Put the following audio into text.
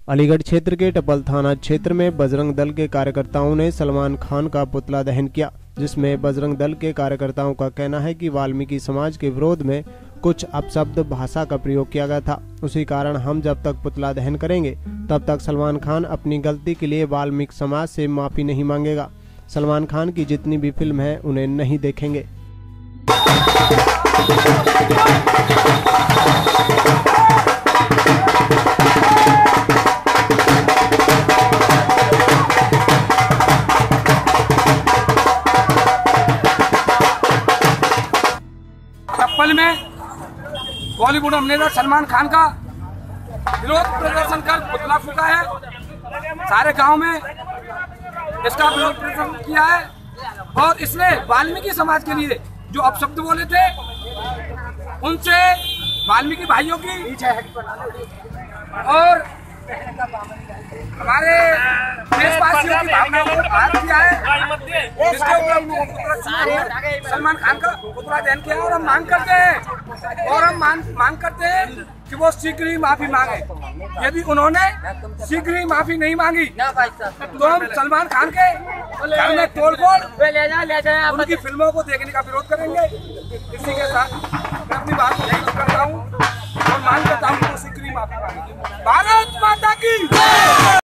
अलीगढ़ क्षेत्र के टपल थाना क्षेत्र में बजरंग दल के कार्यकर्ताओं ने सलमान खान का पुतला दहन किया, जिसमें बजरंग दल के कार्यकर्ताओं का कहना है कि वाल्मीकि समाज के विरोध में कुछ अपशब्द भाषा का प्रयोग किया गया था। उसी कारण हम जब तक पुतला दहन करेंगे तब तक सलमान खान अपनी गलती के लिए वाल्मीकि समाज से माफी नहीं मांगेगा। सलमान खान की जितनी भी फिल्म है उन्हें नहीं देखेंगे। टप्पल में बॉलीवुड अभिनेता सलमान खान का विरोध प्रदर्शन कर पुतला फूका है। सारे गांव में इसका विरोध प्रदर्शन किया है और इसने वाल्मीकि समाज के लिए जो अपशब्द बोले थे उनसे वाल्मीकि भाइयों की और हमारे देशवासियों की भावनाओं को बात किया है, जिसके ऊपर सलमान खान का पुतला दहन किया और हम मांग करते हैं कि वो शीघ्र ही माफी मांगे। यदि उन्होंने शीघ्र ही माफी नहीं मांगी तो हम सलमान खान के घर में तोड़-फोड़ उनकी फिल्मों को देखने का विरोध करेंगे। इसी के साथ मैं अपनी बात को यही करता हूँ और मांग करता हूँ कि वो शीघ्र ही माफी मांगे। भारत माता की